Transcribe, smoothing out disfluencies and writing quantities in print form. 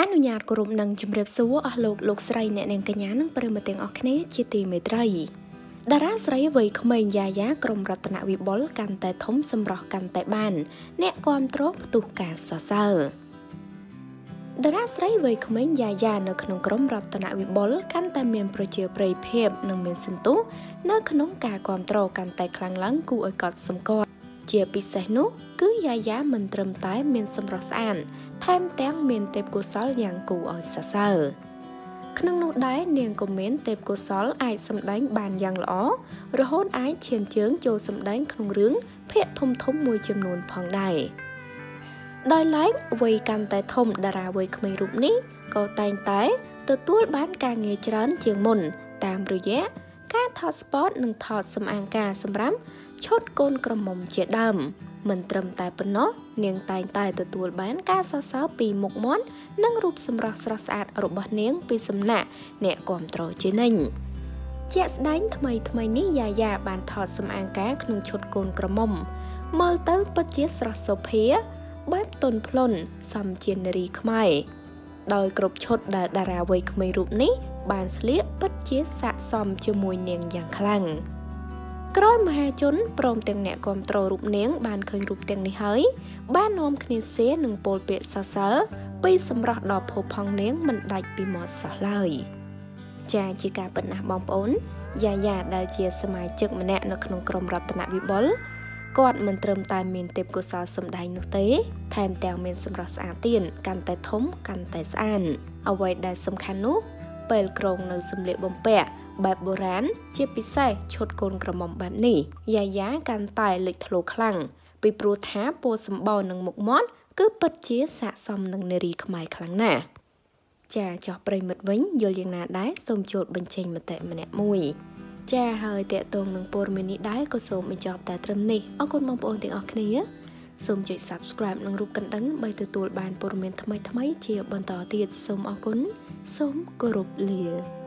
នុញ្ញាតគោរពនឹងជំរាបសួរអស់លោកស្រីអ្នកនាងកញ្ញានិងប្រិយមិត្តទាំងអស់គ្នាជាទីមេត្រីតារាស្រីវ័យក្មេងយ៉ាយ៉ាក្រុមរតនវិបុលកាន់តែធំសម្រស់កាន់តែបានអ្នកគាំទ្រផ្ទុះការសរសើរតារាស្រីវ័យក្មេងយ៉ាយ៉ានៅក្នុងក្រុមរតនវិបុលកាន់តែមានប្រជាប្រិយភាពនិងមានសន្ទុះនៅក្នុងការគាំទ្រកាន់តែខ្លាំងឡើងគួរឲ្យកត់សម្គាល់ជាពិសេសនោះគឺយ៉ាយ៉ាមិនត្រឹមតែមានសម្រស់ស្អាតថែមទាំងមានទេពកោសល្យយ៉ាងគួរឲ្យសរសើរក្នុងនោះដែរនាងក៏មានទេពកោសល្យអាចសម្ដែងបានយ៉ាងល្អរហូតអាចឈានជើងចូលសម្ដែងក្នុងរឿងភាគធំមួយចំនួនផងដែរដោយឡែកវ័យកាន់តែធំតារាវ័យក្មេងរូបនេះក៏តែងតែទទួលបានការងារច្រើនជាងមុនតាមរយៈការថតស្ពតនិងថតសម្អាងការសម្រាប់ឈុតកូនក្រមុំជាដើមមិនត្រឹមតែប៉ុណ្ណោះនាងតែងតែទទួលបានការសរសើរពីមុខមាត់និងរូបសម្រស់ស្រស់ស្អាតរបស់នាងពីសំណាក់អ្នកគាំទ្រជានិញជាក់ស្ដែងថ្មីនេះយ៉ាយ៉ាបានថតសម្អាងការក្នុងឈុតកូនក្រមុំមើលទៅពិតជាស្រស់សុភាបែបទន់ភ្លន់សមជានារីខ្មែរដោយគ្រប់ឈុតដែលតារាវ័យក្មេងរូបនេះបានស្លៀកពិតជាស័ក្តិសមជាមួយនាងយ៉ាងខ្លាំងក្រោយមហាជនព្រមទាំងអ្នកគាំទ្ររូបនាងបានឃើញរូបទាំងនេះហើយបាននាំគ្នាសៀនឹងពោលពាក្យសរសើរពីសម្រស់ដ៏ផូរផង់នាងមិនដាច់ពីមាត់សោះឡើយចាជាការពិតណាស់បងប្អូនយ៉ាយ៉ាដែលជាសមាជិកម្នាក់នៅក្នុងក្រុមរតនវិបុលគាត់មិនត្រឹមតែមានទេពកោសល្យសម្ដែងនោះទេថែមទាំងមានសម្រស់ស្អាតទៀតកាន់តែធំកាន់តែស្អាតអ្វីដែលសំខាន់នោះពេលក្រងនៅសម្លៀកបំពាក់បែបបុរាណជាពិសេសឈុតកូនក្រមុំបែបនេះយ៉ាយ៉ាកាន់តែលេចធ្លោខ្លាំងពីព្រោះថាពណ៌សម្បោរនឹងមុខមាត់គឺពិតជាស័ក្តិសមនឹងនារីខ្មែរខ្លាំងណាស់ចាចោះប្រិមិត្តវិញយល់យ៉ាងណាដែរសូមចូលបញ្ចេញមតិម្នាក់មួយចាហើយតេតងនឹងព័ត៌មាននេះដែរក៏សូមបញ្ចប់តែត្រឹមនេះអរគុណបងប្អូនទាំងអស់គ្នាសូមចុច Subscribe និងរូបកណ្ដឹងដើម្បីទទួលបានព័ត៌មានថ្មីៗជាបន្តទៀតសូមអរគុណសូមគោរពលា